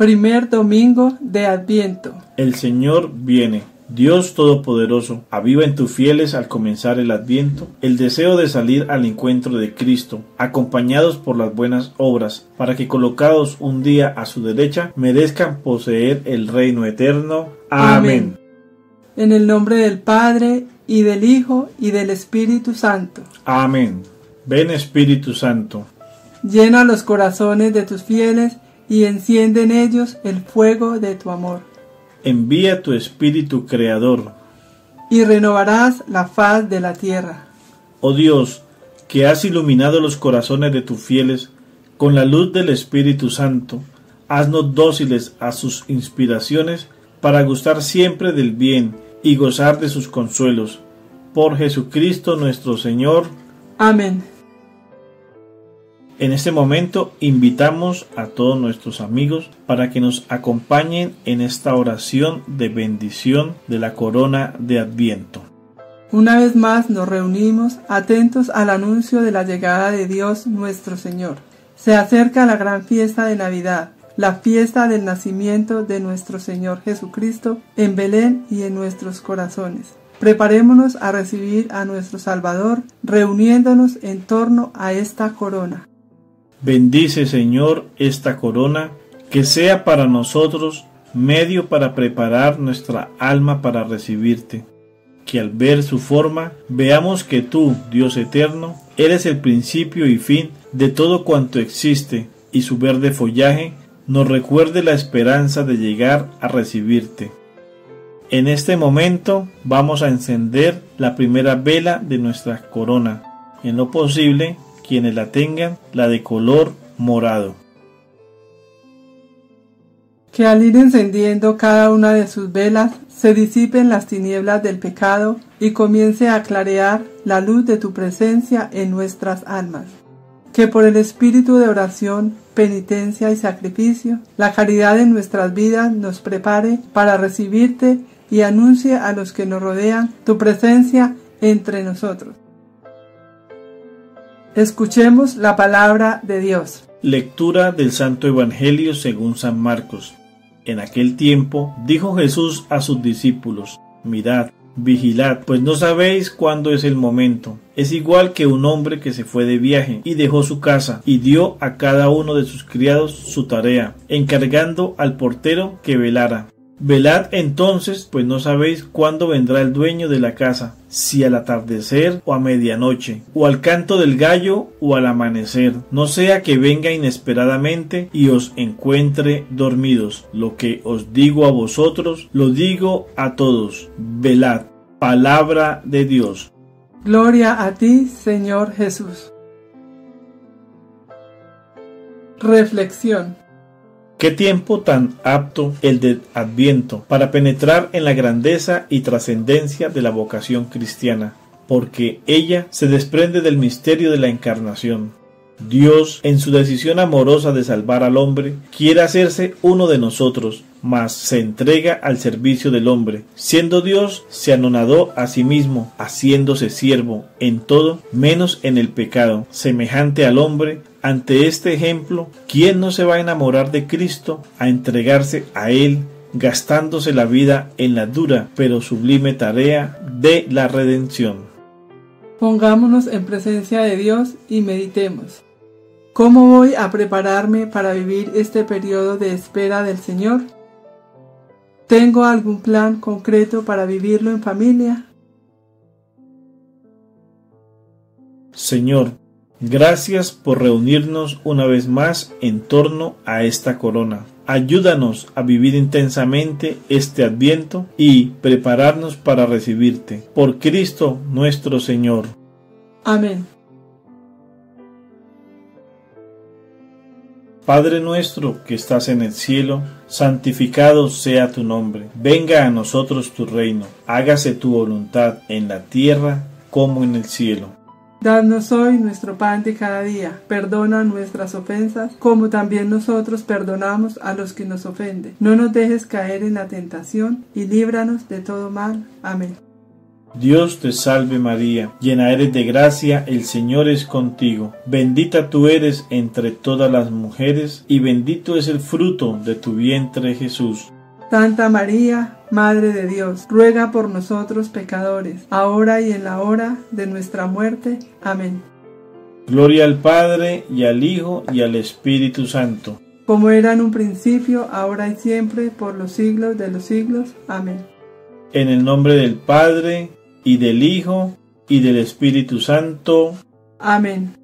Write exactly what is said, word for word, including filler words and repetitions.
Primer domingo de Adviento. El Señor viene. Dios Todopoderoso, aviva en tus fieles al comenzar el Adviento el deseo de salir al encuentro de Cristo, acompañados por las buenas obras, para que colocados un día a su derecha, merezcan poseer el reino eterno. Amén. Amén. En el nombre del Padre, y del Hijo, y del Espíritu Santo. Amén. Ven Espíritu Santo. Llena los corazones de tus fieles, y enciende en ellos el fuego de tu amor. Envía tu Espíritu Creador. Y renovarás la faz de la tierra. Oh Dios, que has iluminado los corazones de tus fieles con la luz del Espíritu Santo, haznos dóciles a sus inspiraciones para gustar siempre del bien y gozar de sus consuelos. Por Jesucristo nuestro Señor. Amén. En este momento invitamos a todos nuestros amigos para que nos acompañen en esta oración de bendición de la corona de Adviento. Una vez más nos reunimos atentos al anuncio de la llegada de Dios nuestro Señor. Se acerca la gran fiesta de Navidad, la fiesta del nacimiento de nuestro Señor Jesucristo en Belén y en nuestros corazones. Preparémonos a recibir a nuestro Salvador, reuniéndonos en torno a esta corona. Bendice, Señor, esta corona, que sea para nosotros medio para preparar nuestra alma para recibirte. Que al ver su forma, veamos que tú, Dios eterno, eres el principio y fin de todo cuanto existe, y su verde follaje nos recuerde la esperanza de llegar a recibirte. En este momento vamos a encender la primera vela de nuestra corona. En lo posible, quienes la tengan, la de color morado. Que al ir encendiendo cada una de sus velas, se disipen las tinieblas del pecado y comience a clarear la luz de tu presencia en nuestras almas. Que por el espíritu de oración, penitencia y sacrificio, la caridad en nuestras vidas nos prepare para recibirte y anuncie a los que nos rodean tu presencia entre nosotros. Escuchemos la palabra de Dios. Lectura del Santo Evangelio según San Marcos. En aquel tiempo dijo Jesús a sus discípulos: Mirad, vigilad, pues no sabéis cuándo es el momento. Es igual que un hombre que se fue de viaje y dejó su casa y dio a cada uno de sus criados su tarea, encargando al portero que velara. Velad entonces, pues no sabéis cuándo vendrá el dueño de la casa, si al atardecer o a medianoche, o al canto del gallo o al amanecer, no sea que venga inesperadamente y os encuentre dormidos. Lo que os digo a vosotros, lo digo a todos: velad. Palabra de Dios. Gloria a ti, Señor Jesús. Reflexión. Qué tiempo tan apto el de Adviento para penetrar en la grandeza y trascendencia de la vocación cristiana, porque ella se desprende del misterio de la encarnación. Dios, en su decisión amorosa de salvar al hombre, quiere hacerse uno de nosotros, mas se entrega al servicio del hombre. Siendo Dios, se anonadó a sí mismo, haciéndose siervo en todo, menos en el pecado, semejante al hombre. Ante este ejemplo, ¿quién no se va a enamorar de Cristo, a entregarse a Él, gastándose la vida en la dura pero sublime tarea de la redención? Pongámonos en presencia de Dios y meditemos. ¿Cómo voy a prepararme para vivir este periodo de espera del Señor? ¿Tengo algún plan concreto para vivirlo en familia? Señor, gracias por reunirnos una vez más en torno a esta corona. Ayúdanos a vivir intensamente este Adviento y prepararnos para recibirte. Por Cristo nuestro Señor. Amén. Padre nuestro que estás en el cielo, santificado sea tu nombre. Venga a nosotros tu reino. Hágase tu voluntad en la tierra como en el cielo. Danos hoy nuestro pan de cada día. Perdona nuestras ofensas, como también nosotros perdonamos a los que nos ofenden. No nos dejes caer en la tentación, y líbranos de todo mal. Amén. Dios te salve María, llena eres de gracia, el Señor es contigo. Bendita tú eres entre todas las mujeres, y bendito es el fruto de tu vientre Jesús. Santa María, Madre de Dios, ruega por nosotros pecadores, ahora y en la hora de nuestra muerte. Amén. Gloria al Padre, y al Hijo, y al Espíritu Santo. Como era en un principio, ahora y siempre, por los siglos de los siglos. Amén. En el nombre del Padre, y del Hijo, y del Espíritu Santo. Amén.